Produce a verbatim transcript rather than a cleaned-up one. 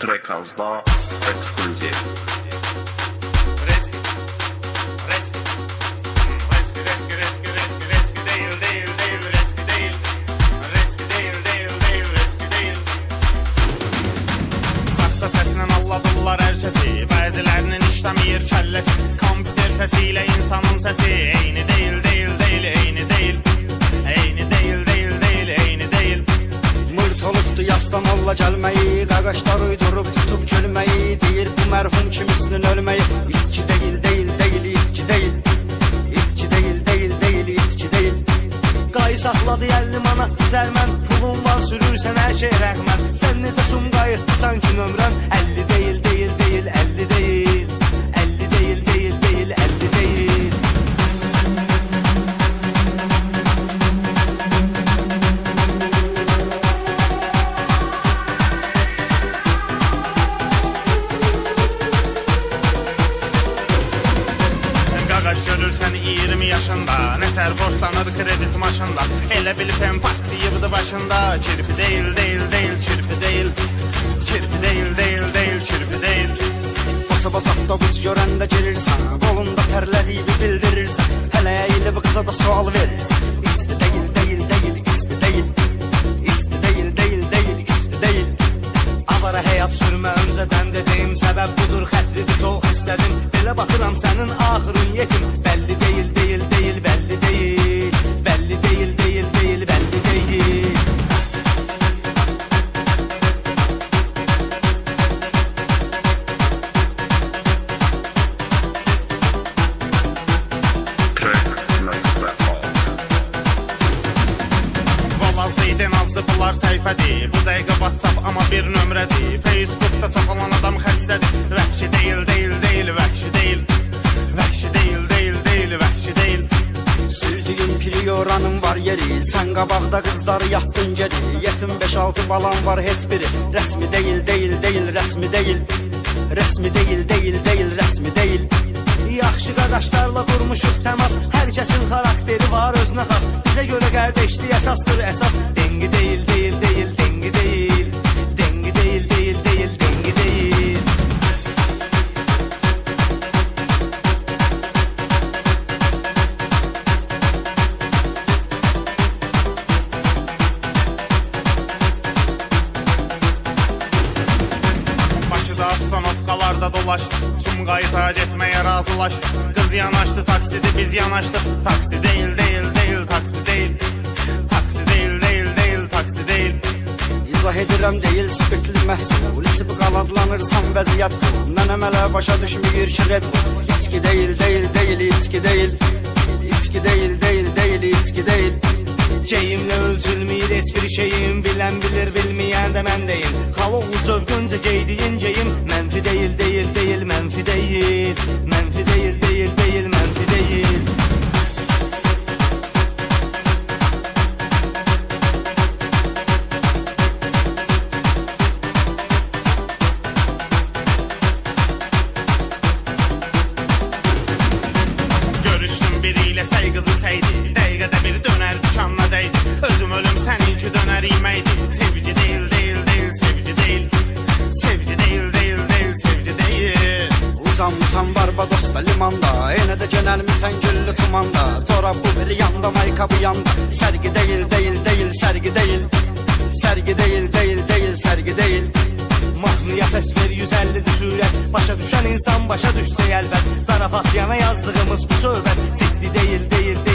Track House'da ekskluziv. Reski, reski, reski, reski, reski, reski, reski değil, değil, değil, reski değil, reski değil, değil, değil, reski değil. Sakta seslə alladırlar hər kəsi, bəzilərinin işləmir kəlləsi, kompüter səsiyle insanın səsi, eyni değil, değil, değil, eyni değil, eyni değil, değil, değil, eyni değil. Mırt olubdu yasdan olla gəlməyi, qaqaşlar uydurub tutub gülməyi, deyir bu mərhum kimisinin ölməyi. İtki deyil, deyil, deyil, itki deyil, itki deyil, deyil, deyil, itki deyil. Qayı saxladı əlli manat düzəlmən, pulun var sürürsən hər şey rəğmən. Sən necə sum qayıtdı sanki nömrən, əlli deyil, deyil, deyil, əlli deyil, əlli deyil, deyil, deyil, əlli deyil. Görürsən iyirmi yaşında, nətər borçlanır kredit maşında, elə bilib hem partlayıbdı başında. Çirpi deyil, deyil, deyil, çirpi deyil, çirpi deyil, deyil, deyil, çirpi deyil. Basa basaqda buz görəndə girirsən, qolunda tərlədiyini bildirirsən, hələ əyilib qıza da sual verirsən. İsti deyil, deyil, deyil, isti deyil, isti deyil, deyil, deyil, isti deyil. Avara həyat sürmə öncədən dediyim səbəb budur, xətridir çox istədim. Belə baxıram sənin axırın yetim, bəlli deyil, deyil, deyil, bəlli deyil, bəlli deyil, deyil, deyil, bəlli deyil. Valazdeydin azdı bunlar səhifədir, bu dəqiqə WhatsApp amma bir nömrədir. Facebookda çox olan adam xəstədir, vəhşi deyil, deyil, deyil, vəhşi deyil, vəhşi deyil, deyil, deyil, vəhşi deyil. Sürdüyün priyoranın var yeri, sən qabaqda qızları yatdın geri. Yetim beş altı balan var heç biri, rəsmi deyil, deyil, deyil, rəsmi deyil, rəsmi deyil, deyil, deyil, rəsmi deyil. Yaxşı qardaşlarla qurmuşuq təmas, hər kəsin xarakteri var özünə xas. Bizə görə qardeşlik əsasdır əsas, dengi deyil, deyil, deyil, dengi deyil, dengi deyil, deyil, deyil, dengi deyil. Bakıda astanovkalarda dolaşdı, Sumqayıta getməyə razılaşdı. Qız yanaşdı, taksidi biz yanaşdıq. Taksi deyil, deyil, deyil, taksi deyil, taksi deyil, deyil, deyil, taksi deyil. İzah edirəm deyil spirtli məhsul, içib qaladlanırsan vəziyyət bu. Mənəm hələ başa düşməyir ki red bu. İçki deyil, deyil, deyil, içki deyil, içki deyil, deyil, deyil, içki deyil. Geyimlə ölçülməyir heç bir şeyim, bilən bilir, bilməyən də mən deyil. Xaloğlu zövqüncə geydiyin geyim, mənfi deyil, deyil, deyil, mənfi deyil, mənfi deyil, deyil, deyil, mənfi deyil. Görüşdüm biriyle səy qızı səydi, dəqiqədə bir dönər dükanla dəydi. Özüm ölüm səninki dönər yeməkdi. Sevgi deyil, deyil, deyil, sevgi deyil, sevgi deyil, deyil, deyil, sevgi deyil. Uzanmışsan Barbadosda limanda, yenə də genəlmisən güllü tumanda. Corab bu biri yanda, mayka bu yanda. Sərgi deyil, deyil, deyil, sərgi deyil, sərgi deyil, deyil, deyil, sərgi deyil. Mahnıya səs ver yüz əllidir sürət, başa düşən insan başa düşsə əlbət. Zarafat yana yazdığımız bu söhbət, ciddi deyil, deyil, deyil.